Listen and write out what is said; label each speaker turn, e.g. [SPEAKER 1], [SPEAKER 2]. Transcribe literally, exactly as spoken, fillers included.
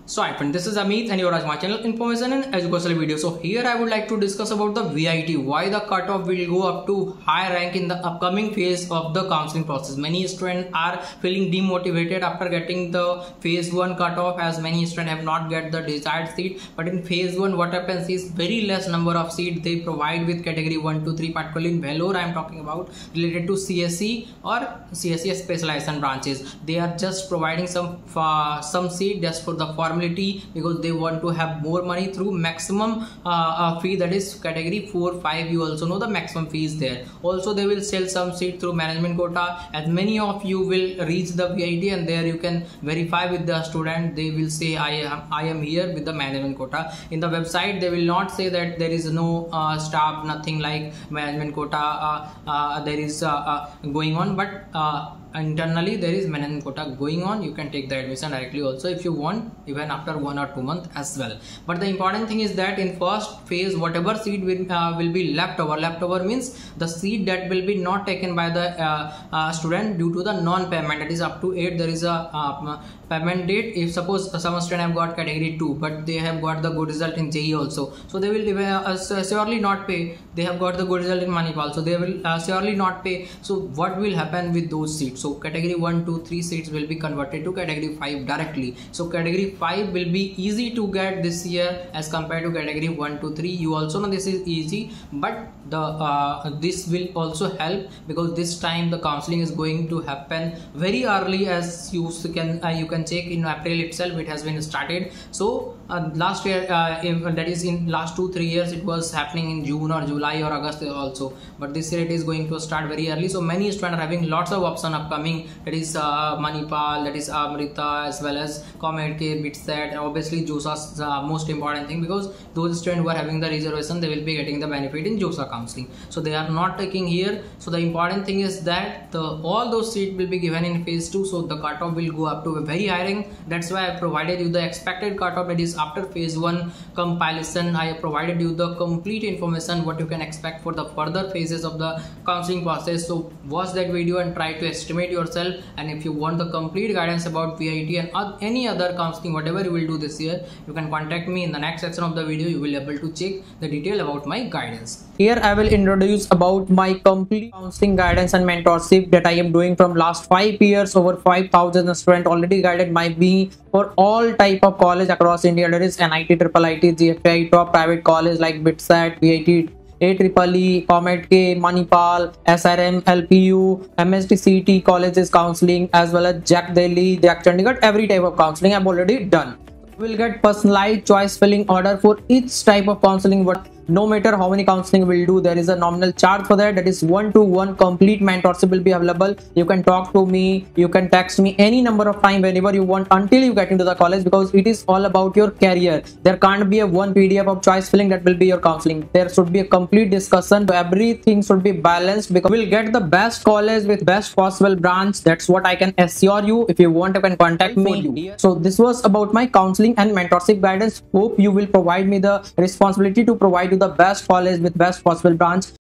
[SPEAKER 1] So hi friend, this is Amit and you are watching my channel Information and Educational Video. So here I would like to discuss about the VITEE, why the cutoff will go up to high rank in the upcoming phase of the counseling process. Many students are feeling demotivated after getting the phase one cutoff, as many students have not get the desired seat. But in phase one, what happens is very less number of seats they provide with category one, two, three, particularly in Vellore I am talking about, related to C S E or C S E specialization branches. They are just providing some uh, some seat just for the form because they want to have more money through maximum uh, uh, fee, that is category four five. You also know the maximum fees there. Also they will sell some seat through management quota, as many of you will reach the VITEE and there you can verify with the student. They will say I am I am here with the management quota. In the website they will not say that there is no uh, staff, nothing like management quota uh, uh, there is uh, uh, going on, but uh, internally there is management quota going on. You can take the admission directly also if you want, even after one or two months as well. But the important thing is that in first phase, whatever seat will, uh, will be left over, left over means the seat that will be not taken by the uh, uh, student due to the non-payment, that is up to eight there is a uh, payment date. If suppose some student have got category two but they have got the good result in J E E also, so they will uh, surely not pay. They have got the good result in Manipal, so they will uh, surely not pay. So what will happen with those seats? So category one, two, three seats will be converted to category five directly. So category five will be easy to get this year as compared to category one, two, three. You also know this is easy, but the uh, this will also help because this time the counseling is going to happen very early, as you can uh, you can check in April itself it has been started. So uh, last year uh, in, that is in last two three years it was happening in June or July or August also, but this year it is going to start very early. So many students are having lots of option upcoming, that is uh, Manipal, that is Amrita, as well as ComEdK, BitSet, and obviously JOSA's uh, most important thing, because those students who are having the reservation they will be getting the benefit in JOSA counseling. So they are not taking here. So the important thing is that the all those seats will be given in phase two, so the cutoff will go up to a very high rank. That's why I provided you the expected cutoff, that is after phase one compilation. I have provided you the complete information what you can expect for the further phases of the counseling process. So watch that video and try to estimate yourself. And if you want the complete guidance about VITEE and any other counseling whatever you will do this year, you can contact me in the next section of the video. You will be able to check the detail about my guidance. Here I will introduce about my complete counseling guidance and mentorship that I am doing from last five years. Over five thousand students already guided by me for all type of college across India, that is N I T, triple I T, G F I, top private college like BitSet, VITEE, A triple E, ComEdK, Manipal, S R M, L P U, M S T C T colleges counseling, as well as Jack Delhi, Jack Chandigarh. Every type of counseling I've already done. You will get personalized choice filling order for each type of counseling. What no matter how many counseling will do, there is a nominal charge for that. That is one to one complete mentorship will be available. You can talk to me, you can text me any number of time whenever you want until you get into the college, because it is all about your career. There can't be a one P D F of choice filling that will be your counseling. There should be a complete discussion. So everything should be balanced, because we'll get the best college with best possible branch. That's what I can assure you. If you want, you can contact me. So this was about my counseling and mentorship guidance. Hope you will provide me the responsibility to provide the best college with best possible branch.